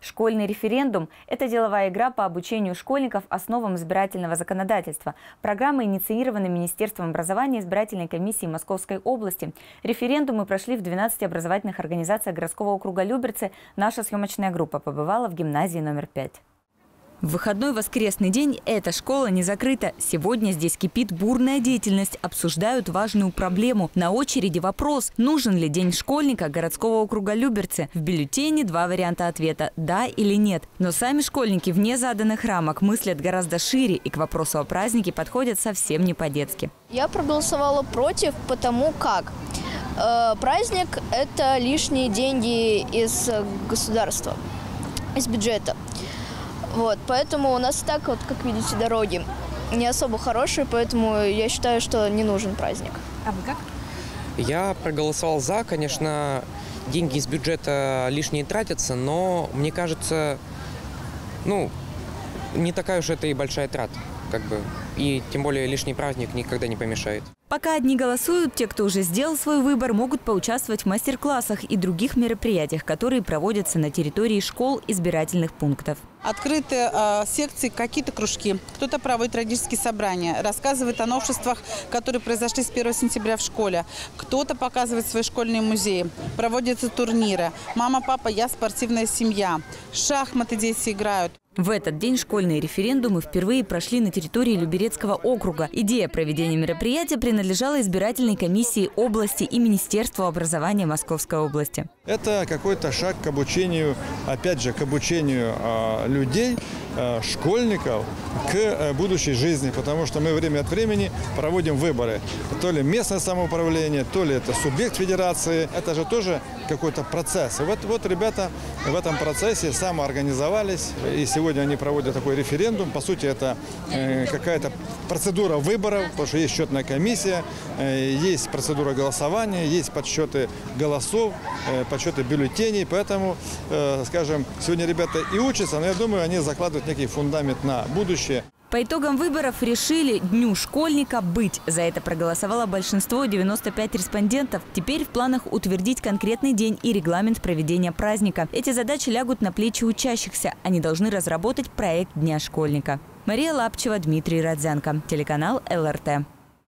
Школьный референдум – это деловая игра по обучению школьников основам избирательного законодательства. Программа инициирована Министерством образования и избирательной комиссии Московской области. Референдумы прошли в 12 образовательных организациях городского округа Люберцы. Наша съемочная группа побывала в гимназии номер 5. В выходной воскресный день эта школа не закрыта. Сегодня здесь кипит бурная деятельность. Обсуждают важную проблему. На очереди вопрос, нужен ли день школьника городского округа Люберцы. В бюллетене 2 варианта ответа – да или нет. Но сами школьники вне заданных рамок мыслят гораздо шире и к вопросу о празднике подходят совсем не по-детски. Я проголосовала против, потому как праздник – это лишние деньги из государства, из бюджета. Вот, поэтому у нас так вот, как видите, дороги не особо хорошие, поэтому я считаю, что не нужен праздник. А вы как? Я проголосовал за, конечно, деньги из бюджета лишние тратятся, но мне кажется, не такая уж это и большая трата, и тем более лишний праздник никогда не помешает. Пока одни голосуют, те, кто уже сделал свой выбор, могут поучаствовать в мастер-классах и других мероприятиях, которые проводятся на территории школ избирательных пунктов. Открыты секции, какие-то кружки. Кто-то проводит родительские собрания, рассказывает о новшествах, которые произошли с 1 сентября в школе. Кто-то показывает свои школьные музеи, проводятся турниры. Мама, папа, я спортивная семья. Шахматы дети играют. В этот день школьные референдумы впервые прошли на территории Люберецкого округа. Идея проведения мероприятия принадлежала избирательной комиссии области и Министерству образования Московской области. Это какой-то шаг к обучению, опять же, к обучению людей, школьников к будущей жизни, потому что мы время от времени проводим выборы. То ли местное самоуправление, то ли это субъект федерации. Это же тоже какой-то процесс. И вот ребята в этом процессе самоорганизовались, и сегодня они проводят такой референдум. По сути, это какая-то процедура выборов, потому что есть счетная комиссия, есть процедура голосования, есть подсчеты голосов, подсчеты бюллетеней. Поэтому, скажем, сегодня ребята и учатся, но я думаю, они закладывают некий фундамент на будущее. По итогам выборов решили Дню школьника быть. За это проголосовало большинство, 95 респондентов. Теперь в планах утвердить конкретный день и регламент проведения праздника. Эти задачи лягут на плечи учащихся. Они должны разработать проект Дня школьника. Мария Лапчева, Дмитрий Родзянко. Телеканал ЛРТ.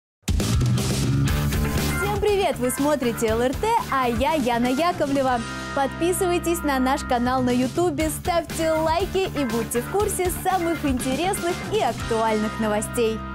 Всем привет! Вы смотрите ЛРТ, а я Яна Яковлева. Подписывайтесь на наш канал на YouTube, ставьте лайки и будьте в курсе самых интересных и актуальных новостей.